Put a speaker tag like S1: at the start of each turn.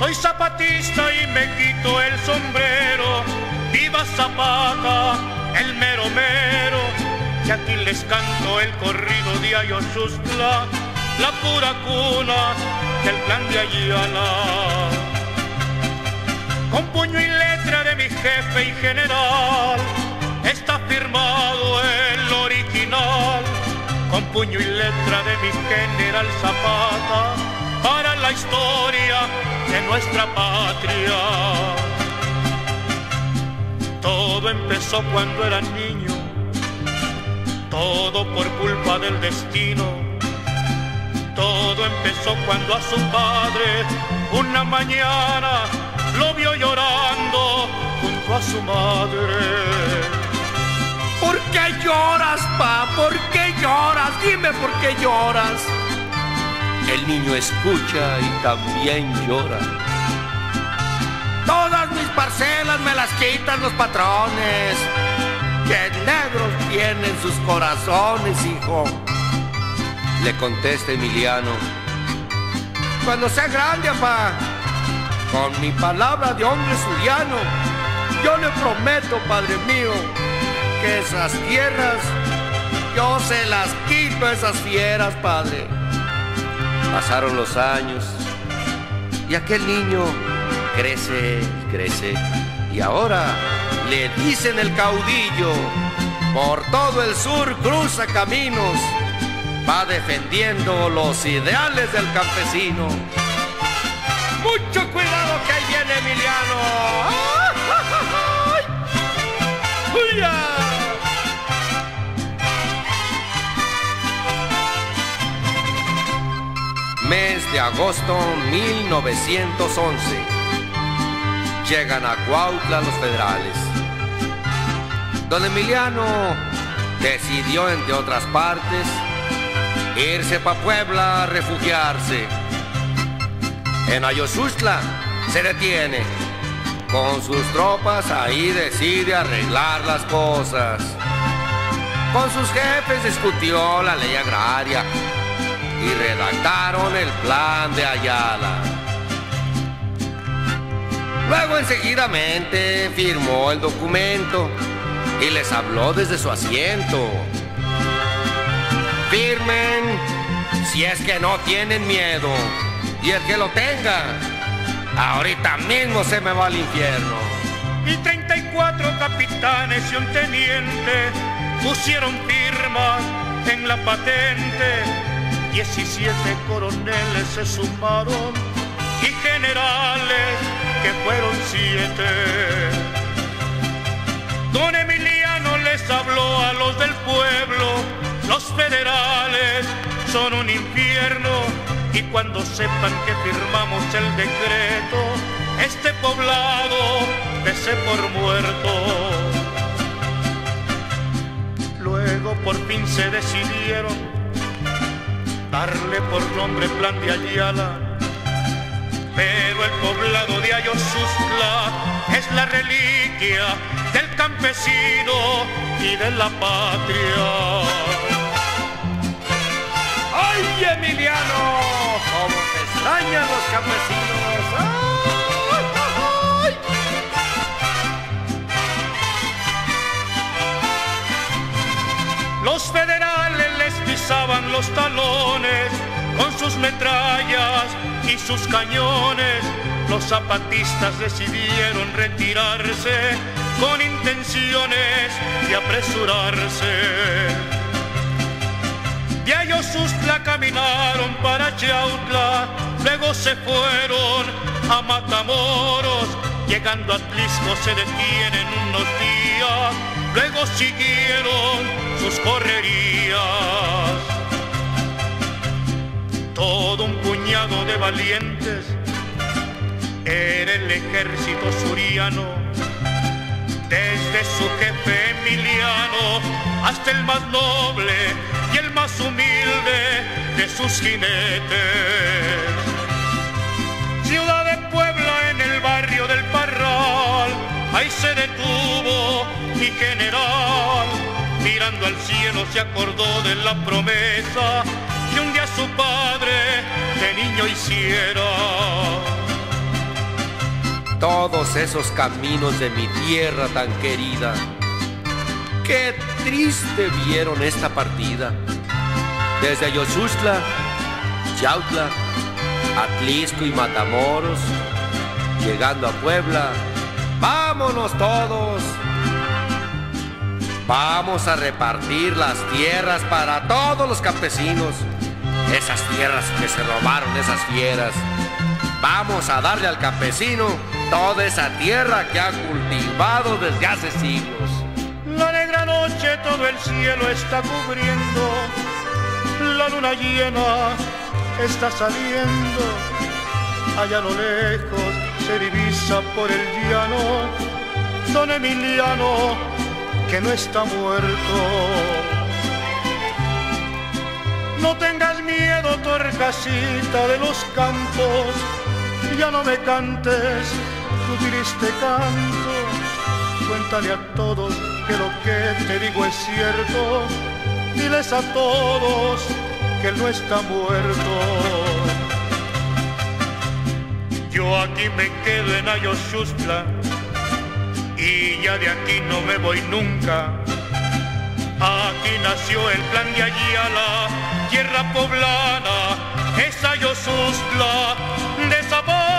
S1: Soy zapatista y me quito el sombrero. ¡Viva Zapata, el mero mero! Y aquí les canto el corrido de Ayoxustla, la pura cuna del plan de Ayala. Con puño y letra de mi jefe y general está firmado el original. Con puño y letra de mi general Zapata, para la historia de nuestra patria. Todo empezó cuando era niño, todo por culpa del destino. Todo empezó cuando a su padre una mañana lo vio llorando junto a su madre.
S2: ¿Por qué lloras, pa? ¿Por qué lloras? Dime por qué lloras.
S3: El niño escucha y también llora.
S2: Todas mis parcelas me las quitan los patrones. ¡Qué negros tienen sus corazones, hijo!
S3: Le contesta Emiliano.
S2: Cuando sea grande, papá, con mi palabra de hombre zuliano, yo le prometo, padre mío, que esas tierras yo se las quito a esas fieras, padre.
S3: Pasaron los años y aquel niño crece y crece, y ahora le dicen el caudillo. Por todo el sur cruza caminos, va defendiendo los ideales del campesino.
S2: Mucho cuidado que ahí viene Emiliano. ¡Uya!
S3: Mes de agosto 1911. Llegan a Cuautla los federales. Don Emiliano decidió, entre otras partes, irse pa' Puebla a refugiarse. En Ayoxustla se detiene. Con sus tropas ahí decide arreglar las cosas. Con sus jefes discutió la ley agraria y redactaron el plan de Ayala. Luego enseguidamente firmó el documento y les habló desde su asiento. Firmen si es que no tienen miedo, y el que lo tenga, ahorita mismo se me va al infierno.
S1: Y 34 capitanes y un teniente pusieron firmas en la patente. 17 coroneles se sumaron y generales que fueron 7. Don Emiliano les habló a los del pueblo: los federales son un infierno, y cuando sepan que firmamos el decreto, este poblado dese por muerto. Luego por fin se decidieron darle por nombre Plan de Ayala, pero el poblado de Ayoxustla es la reliquia del campesino y de la patria.
S2: ¡Ay, Emiliano! ¡Cómo te extrañan los campesinos! ¡Ay!
S1: Los federales les pisaban los talones con sus metrallas y sus cañones. Los zapatistas decidieron retirarse con intenciones de apresurarse. De Ayoxustla caminaron para Yautla, luego se fueron a Matamoros. Llegando a Tlisco se detienen unos días, luego siguieron sus correrías. Todo un puñado de valientes era el ejército suriano, desde su jefe Emiliano hasta el más noble y el más humilde de sus jinetes. Ciudad de Puebla, en el barrio del Parral, ahí se detuvo mi general. Mirando al cielo se acordó de la promesa que un día su padre de niño hiciera.
S3: todos esos caminos de mi tierra tan querida. Qué triste vieron esta partida. Desde Ayoxustla, Yautla, Atlisco y Matamoros, llegando a Puebla, vámonos todos. Vamos a repartir las tierras para todos los campesinos, esas tierras que se robaron esas fieras. Vamos a darle al campesino toda esa tierra que ha cultivado desde hace siglos.
S1: La negra noche todo el cielo está cubriendo, la luna llena está saliendo. Allá a lo lejos se divisa por el llano don Emiliano, que no está muerto. No tengas miedo, torcasita de los campos, ya no me cantes tu triste canto. Cuéntale a todos que lo que te digo es cierto, diles a todos que él no está muerto. Yo aquí me quedo en Ayoxustla y ya de aquí no me voy nunca. Aquí nació el plan de Ayala, tierra poblana, es Ayoxustla de sabor.